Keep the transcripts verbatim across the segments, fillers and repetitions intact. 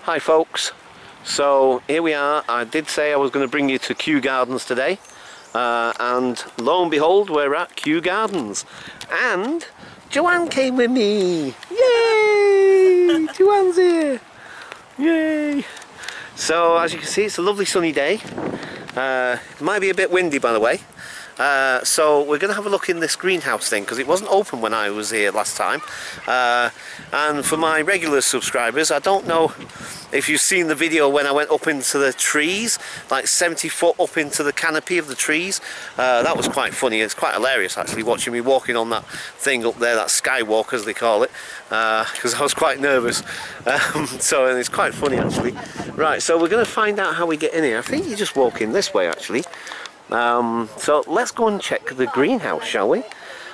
Hi folks, so here we are. I did say I was going to bring you to Kew Gardens today, uh, and lo and behold we're at Kew Gardens, and Joanne came with me. Yay! Joanne's here. Yay! So as you can see, it's a lovely sunny day. Uh, it might be a bit windy by the way. Uh, so we're going to have a look in this greenhouse thing because it wasn't open when I was here last time, uh, and for my regular subscribers, I don't know if you've seen the video when I went up into the trees, like seventy foot up into the canopy of the trees. Uh, that was quite funny. It's quite hilarious actually watching me walking on that thing up there, that skywalk as they call it, because uh, I was quite nervous. Um, so and it's quite funny actually. Right, so we're going to find out how we get in here. I think you just walk in this way actually. Um, so let's go and check the greenhouse, shall we?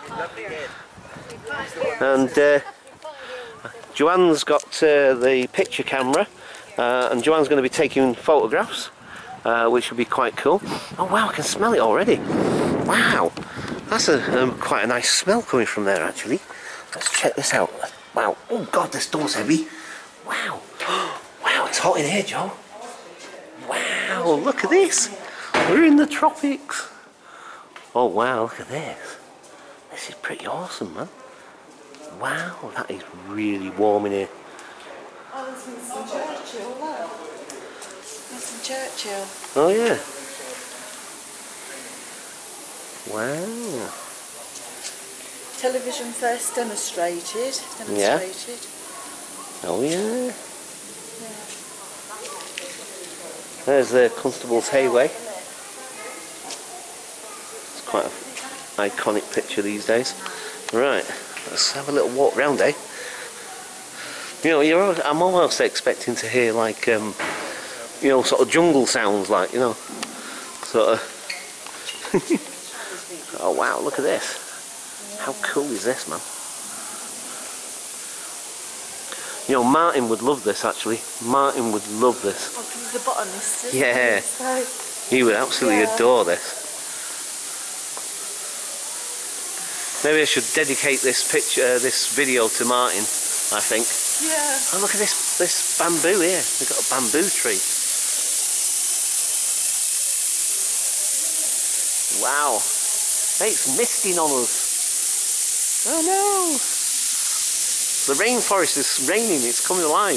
And uh, Joanne's got uh, the picture camera, uh, and Joanne's going to be taking photographs, uh, which will be quite cool. Oh wow, I can smell it already. Wow, that's a, um, quite a nice smell coming from there actually. Let's check this out. Wow, oh god, this door's heavy. Wow, wow, it's hot in here, Joe. Wow, look at this. We're in the tropics. Oh wow, look at this. This is pretty awesome, man. Wow, that is really warm in here. Oh, there's Winston Churchill, look. Winston Churchill. Oh yeah. Wow. Television first demonstrated. Demonstrated. Yeah. Oh yeah. Yeah. There's the Constable's Hayway. Quite an iconic picture these days. Right, let's have a little walk round, eh? You know, you're, I'm almost expecting to hear like, um, you know, sort of jungle sounds, like, you know, sort of. Oh wow, look at this! How cool is this, man? You know, Martin would love this actually. Martin would love this. Oh, because he's a botanist, isn't yeah, he? So, he would absolutely yeah. adore this. Maybe I should dedicate this picture, uh, this video to Martin, I think. Yeah. Oh, look at this, this bamboo here. We've got a bamboo tree. Wow. Hey, it's misting on us. Oh no. The rainforest is raining, it's coming alive.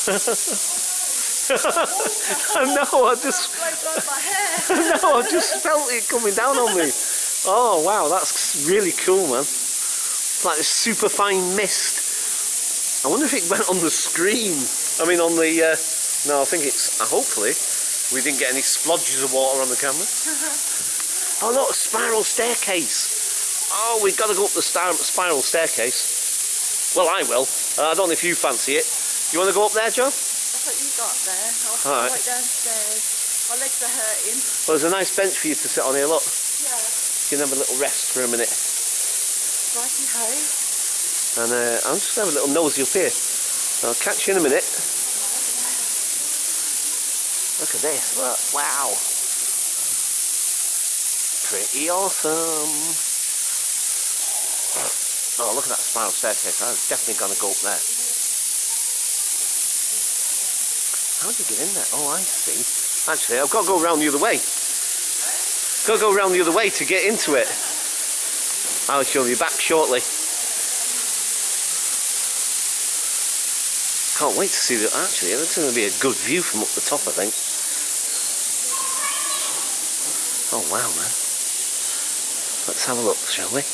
I know, I just... I know, I just felt it coming down on me. Oh wow, that's really cool, man. It's like this super fine mist. I wonder if it went on the screen. I mean on the, uh, no I think it's, uh, hopefully, we didn't get any splodges of water on the camera. Oh look, a spiral staircase. Oh, we've got to go up the spiral staircase. Well, I will. Uh, I don't know if you fancy it. You want to go up there, John? That's what you got there. I'll All right. right downstairs. My legs are hurting. Well, there's a nice bench for you to sit on here, look. Yeah. You can have a little rest for a minute. Righty ho. And uh, I'm just going to have a little nosy up here. I'll catch you in a minute. Look at this, look, wow. Pretty awesome. Oh, look at that spiral staircase. I was definitely going to go up there. How do you get in there? Oh, I see. Actually, I've got to go around the other way. Got to go around the other way to get into it. I'll show you back shortly. Can't wait to see that. Actually, it's going to be a good view from up the top, I think. Oh wow, man. Let's have a look, shall we?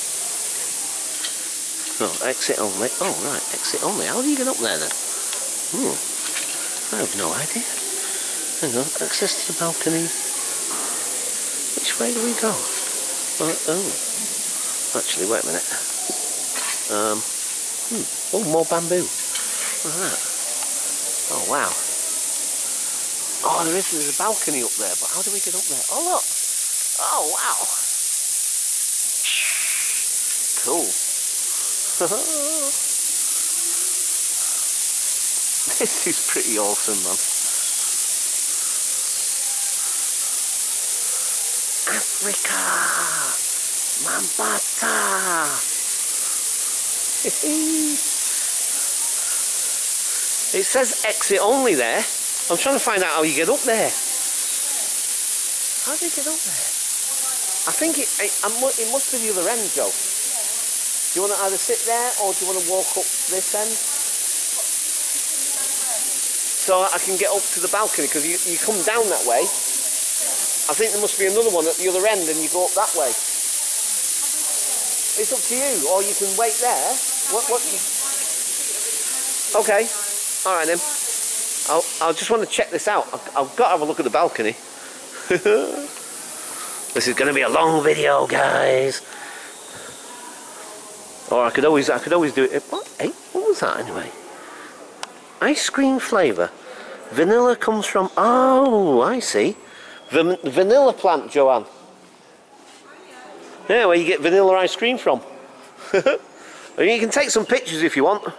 No, exit only. Oh right, exit only. How do you get up there then? Hmm. I have no idea. Hang on, access to the balcony. Which way do we go? Uh, oh. Actually, wait a minute. Um. Hmm. Oh, more bamboo. Look at that. Oh wow. Oh, there is there's a balcony up there, but how do we get up there? Oh look. Oh wow. Cool. This is pretty awesome, man. Africa! Mambata! It says exit only there. I'm trying to find out how you get up there. How do you get up there? I think it, it, it must be the other end, Joe. Do you want to either sit there or do you want to walk up this end? So I can get up to the balcony, because you, you come down that way. I think there must be another one at the other end and you go up that way. It's up to you, or you can wait there. What? What? Okay. All right then. I'll. I'll just want to check this out. I've, I've got to have a look at the balcony. This is going to be a long video, guys. Or I could always. I could always do it. What? Hey, what was that anyway? Ice cream flavour. Vanilla comes from. Oh, I see. The vanilla plant, Joanne. Yeah, where you get vanilla ice cream from. You can take some pictures if you want.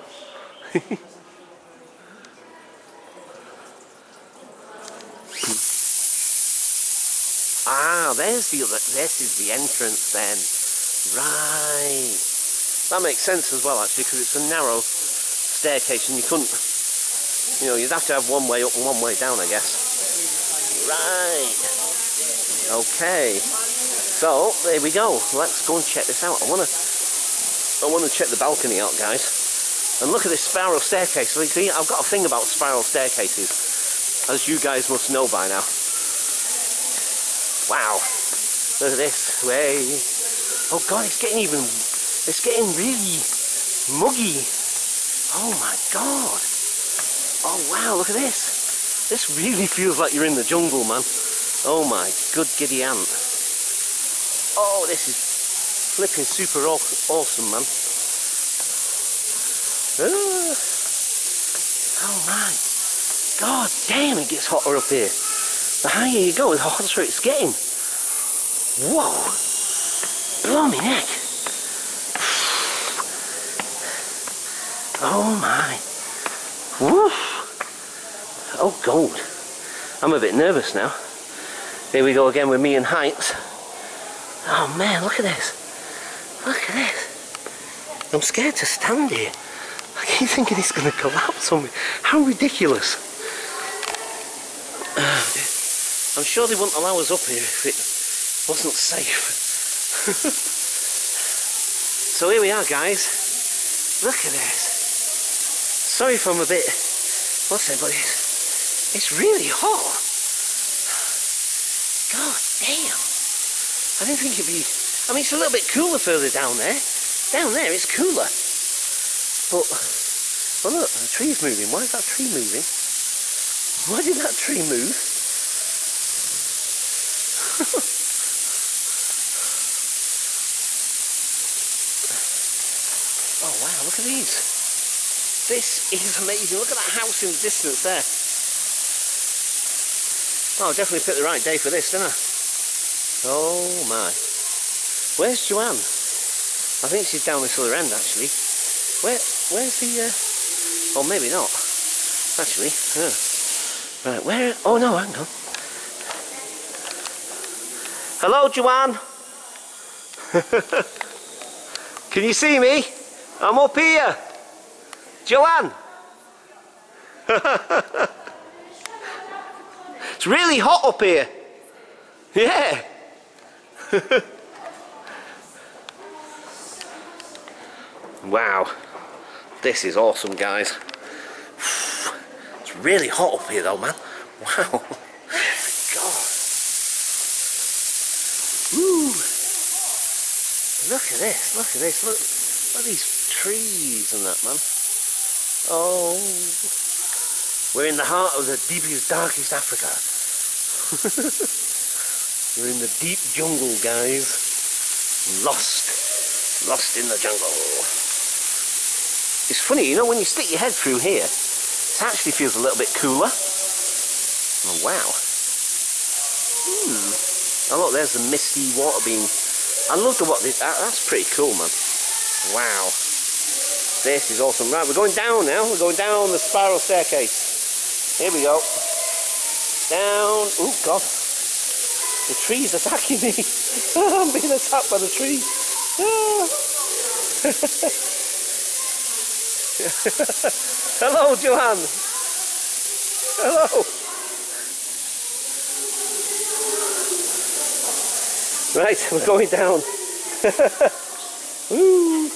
Ah, there's the other. This is the entrance then. Right. That makes sense as well, actually, because it's a narrow staircase and you couldn't. You know, you'd have to have one way up and one way down, I guess. Right. Okay. So there we go. Let's go and check this out. I wanna, I wanna check the balcony out, guys. And look at this spiral staircase. So you see, I've got a thing about spiral staircases, as you guys must know by now. Wow. Look at this. Way. Oh God, it's getting even. It's getting really muggy. Oh my God. Oh wow, look at this. This really feels like you're in the jungle, man. Oh my good giddy aunt. Oh, this is flipping super aw awesome, man. Ah. Oh my God damn, it gets hotter up here. The higher you go, the hotter it's getting. Whoa. Blow me neck. Oh my. Woof. Oh God. I'm a bit nervous now. Here we go again with me and heights. Oh man, look at this. Look at this. I'm scared to stand here. I keep thinking it's going to collapse on me. How ridiculous. Uh, I'm sure they wouldn't allow us up here if it wasn't safe. So here we are, guys. Look at this. Sorry if I'm a bit, what's it, but it's, it's really hot. God damn. I didn't think it'd be, I mean, it's a little bit cooler further down there. Down there it's cooler. But, oh look, the tree's moving. Why is that tree moving? Why did that tree move? Oh wow, look at these. This is amazing. Look at that house in the distance there. Oh, I definitely picked the right day for this, didn't I? Oh my. Where's Joanne? I think she's down this other end actually. Where, where's the, uh... oh maybe not. Actually, huh. Right, where, oh no, hang on. Hello Joanne? Can you see me? I'm up here. Joanne! It's really hot up here. Yeah. Wow. This is awesome, guys. It's really hot up here though, man. Wow. Oh my God. Woo. Look at this, look at this, look, look at these trees and that, man. Oh, we're in the heart of the deepest, darkest Africa. We're in the deep jungle, guys. Lost, lost in the jungle. It's funny, you know, when you stick your head through here, it actually feels a little bit cooler. Oh, wow. Hmm. Oh, look, there's the misty water being. I love the water. That, that's pretty cool, man. Wow. This is awesome. Right, we're going down now. We're going down the spiral staircase. Here we go. Down. Oh, God. The tree's attacking me. I'm being attacked by the tree. Ah. Hello, Joanne. Hello. Right, we're going down. Woo.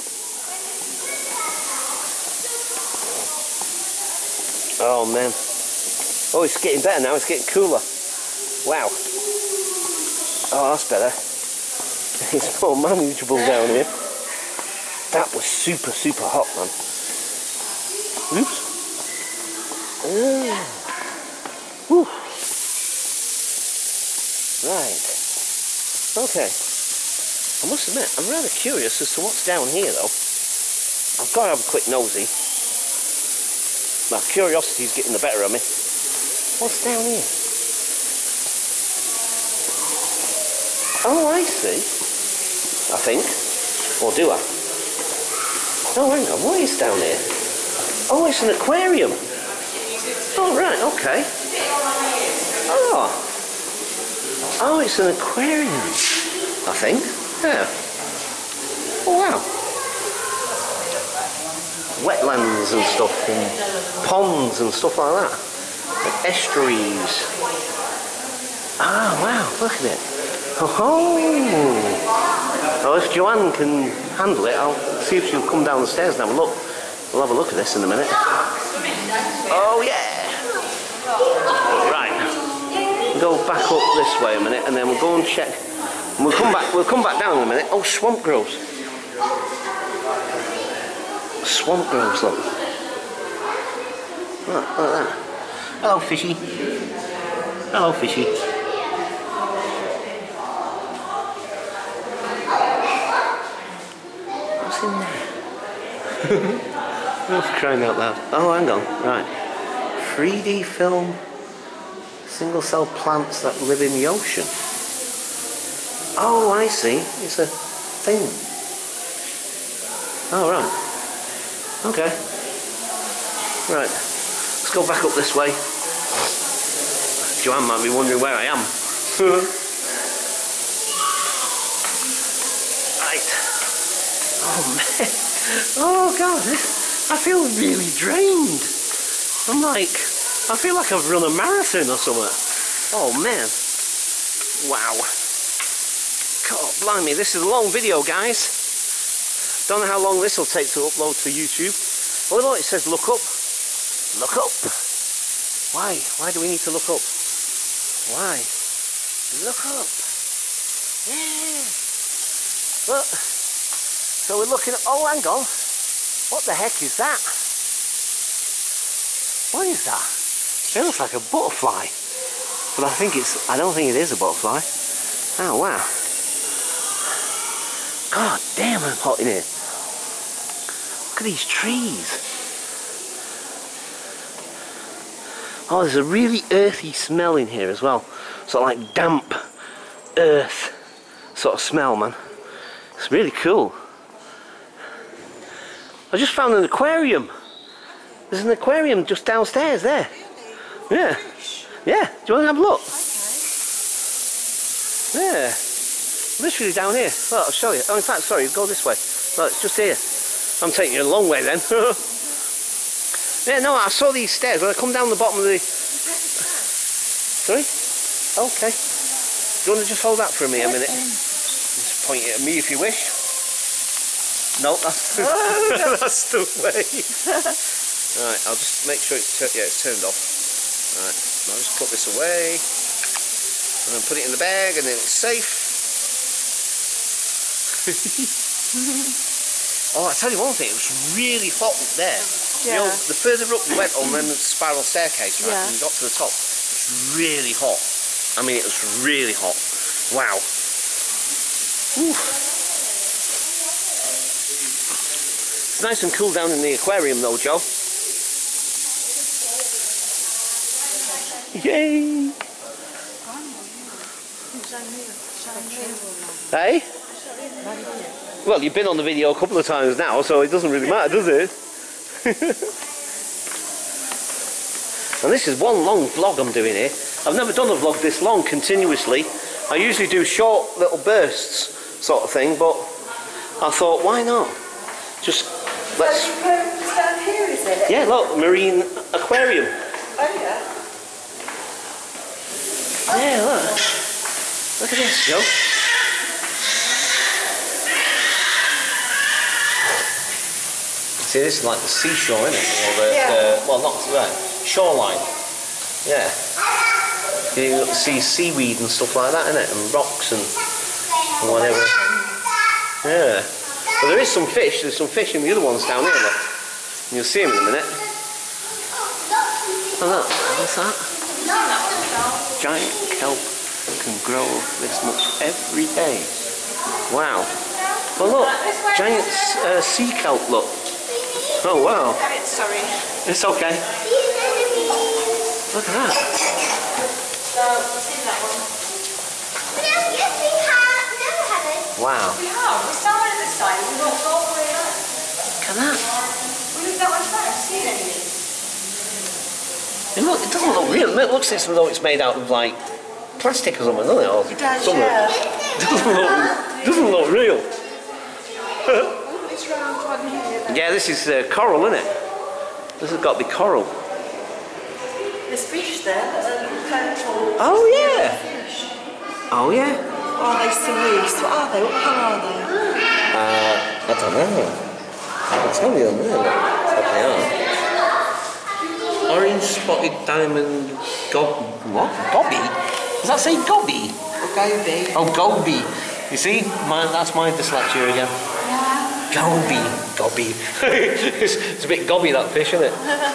Oh man. Oh, it's getting better now, it's getting cooler. Wow. Oh, that's better. It's more manageable down here. That was super, super hot, man. Oops. Ah. Whew. Right. Okay. I must admit, I'm rather curious as to what's down here, though. I've got to have a quick nosy. My curiosity's getting the better of me. What's down here? Oh, I see. I think. Or do I? Oh, hang on. What is down here? Oh, it's an aquarium. Oh, right. Okay. Oh. Oh, it's an aquarium. I think. Yeah. Oh, wow. Wetlands and stuff, and ponds and stuff like that. And estuaries. Ah, wow. Look at it. Oh, well, if Joanne can handle it, I'll see if she'll come down the stairs and have a look. We'll have a look at this in a minute. Oh yeah! Right, we'll go back up this way a minute, and then we'll go and check. And we'll come back. We'll come back down in a minute. Oh, swamp groves. Swamp groves, look. Look, look at that. Hello, fishy. Hello, fishy. What's in there? Oh, crying out loud. Oh, hang on. Right. three D film single cell plants that live in the ocean. Oh, I see. It's a thing. Oh, right. Okay. Right. Let's go back up this way. Joanne might be wondering where I am. Right. Oh, man. Oh, God. I feel really drained. I'm like, I feel like I've run a marathon or something. Oh, man. Wow. God, blimey. This is a long video, guys. Don't know how long this will take to upload to YouTube. Oh, look, it says look up. Look up. Why? Why do we need to look up? Why? Look up. Yeah. Look. So we're looking at... Oh, hang on. What the heck is that? What is that? It looks like a butterfly. But I think it's... I don't think it is a butterfly. Oh, wow. God damn, I'm hot in here. Look at these trees. Oh, there's a really earthy smell in here as well. Sort of like damp earth sort of smell, man. It's really cool. I just found an aquarium. There's an aquarium just downstairs there. Yeah. Yeah. Do you want to have a look? Yeah. Literally down here. Well, I'll show you. Oh, in fact, sorry, go this way. No, it's just here. I'm taking you a long way then. Yeah, no, I saw these stairs when I come down the bottom of the... Sorry? Okay. Do you want to just hold that for me a minute? Just point it at me if you wish. No, that's, that's the way. Right, I'll just make sure it's, yeah, it's turned off. Right, I'll just put this away. And then put it in the bag and then it's safe. Oh, I tell you one thing, it was really hot up there. Yeah. You know, the further up you went on the spiral staircase, right, yeah, and you got to the top, it was really hot. I mean, it was really hot. Wow. Ooh. It's nice and cool down in the aquarium though, Joe. Yay! Hey? Well, you've been on the video a couple of times now, so it doesn't really matter, does it? And this is one long vlog I'm doing here. I've never done a vlog this long continuously. I usually do short little bursts sort of thing, but I thought, why not? Just let's... So it's down here, is it? Yeah, look, marine aquarium. Oh yeah. Yeah, look. Look at this, Joe. See, this is like the seashore, isn't it? Or the, Yeah. the, well, not right, shoreline. Yeah. You see seaweed and stuff like that, innit? And rocks and, and whatever. Yeah. But there is some fish. There's some fish in the other ones down here, look. And you'll see them in a minute. Oh, look. What's that? Giant kelp can grow this much every day. Wow. Well, look. Giant uh, sea kelp, look. Oh, wow. Sorry. It's okay. Look at that. So, what's in that one? Wow. We have. We started at the side. We won't go all the way up. Look at that. We did that one first. Seen anything? It, look, it doesn't look real. It looks as though it's made out of like plastic or something, doesn't it? Or It does, something. yeah. It doesn't look, doesn't look real. Oh, this round one here. Then. Yeah, this is uh, coral, isn't it? This has got to be coral. There's fish there that are purple. Oh, yeah. Fish. Oh, yeah. Oh, they cerise. What are they? What colour are they? Uh, I don't know. I'll tell you on there what they are. Orange spotted diamond gob... What? Gobby? Does that say gobby? Or goby. Oh, goby. You see? My, that's my dyslexia again. Yeah. Goby. Gobby. it's, it's a bit gobby, that fish, isn't it?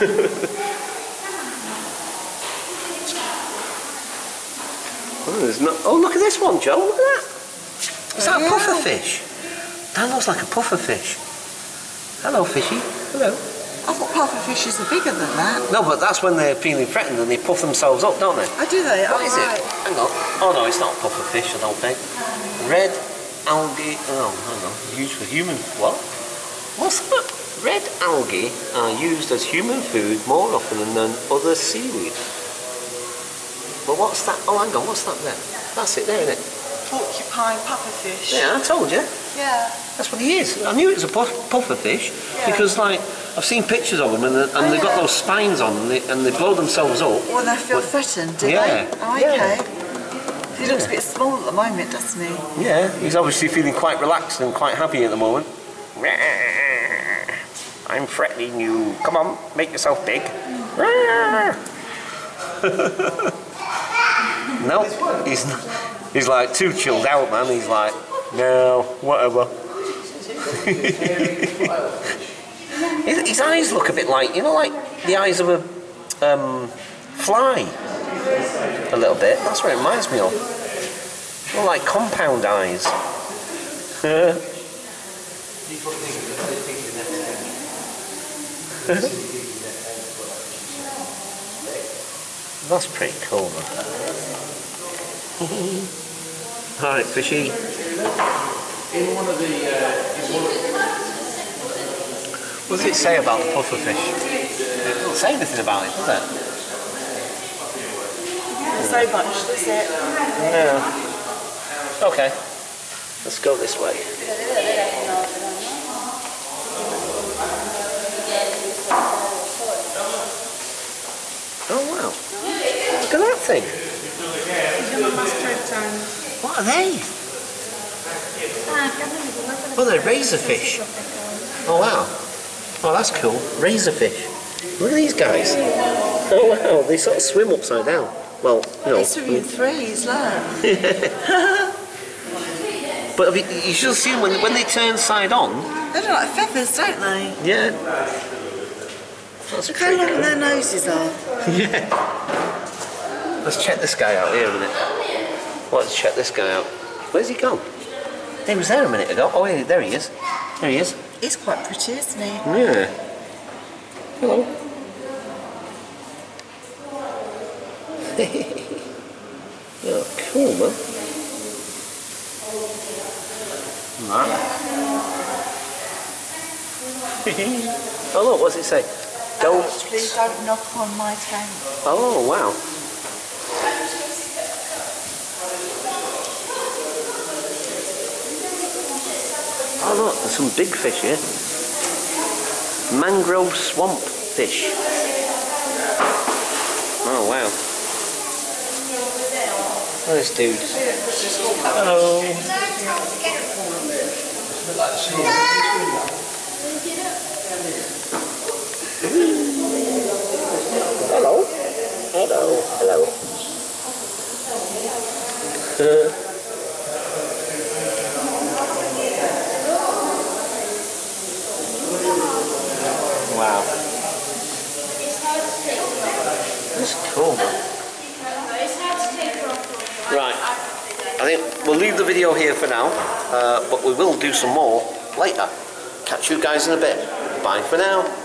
Oh, there's no, oh, look at this one, Joe. Look at that. Is that a Yeah. puffer fish? That looks like a puffer fish. Hello, fishy. Hello. I thought puffer fishes are bigger than that. No, but that's when they're feeling threatened and they puff themselves up, don't they? Oh, do they? What oh, is right. it? Hang on. Oh, no, it's not a puffer fish, I don't think. Red algae. Oh, hang on. Used for human. What? What's that? Red algae are used as human food more often than other seaweed. But what's that? Oh, hang on. What's that there? That's it there, isn't it? Porcupine puffer fish. Yeah, I told you. Yeah. That's what he is. I knew it was a puff, puffer fish Yeah. because, like, I've seen pictures of them and, the, and Oh, they've got yeah. those spines on and they, and they blow themselves up. Well, they feel But- threatened, do Yeah. they? Oh, okay. Yeah. He looks a bit small at the moment, doesn't he? Yeah, he's obviously feeling quite relaxed and quite happy at the moment. I'm threatening you. Come on, make yourself big. No, he's not. He's like too chilled out, man. He's like, no, whatever. his, his eyes look a bit like, you know, like the eyes of a um, fly. A little bit. That's what it reminds me of. More like compound eyes. That's pretty cool, man. Alright, fishy. In one of the, uh, in one of What does it say about the puffer fish? It doesn't say anything about it, does it? So much, does it? No. Okay. Let's go this way. Oh wow. Look at that thing. What are they? Oh, they're razorfish. Oh wow. Oh, that's cool. Razorfish. Look at these guys. Oh wow, they sort of swim upside down. Well, you know. It's swimming threes, look. But have you, you should see them when, when they turn side on. They look like feathers, don't they? Yeah. That's Look how pretty long cool. their noses are. Yeah. Let's check this guy out here a minute. Let's check this guy out. Where's he gone? He was there a minute ago. Oh, yeah, there he is. There he is. He's quite pretty, isn't he? Yeah. Hello. Oh, cool, man. Right. Oh, look, what's it say? Don't. Please don't knock on my tank. Oh, wow. Oh, look, there's some big fish here. mangrove swamp fish. Oh wow. Look at this dude. Hello. Hello. Hello. Hello. Wow. That's cool, man. Right. I think we'll leave the video here for now, uh, but we will do some more later. Catch you guys in a bit. Bye for now.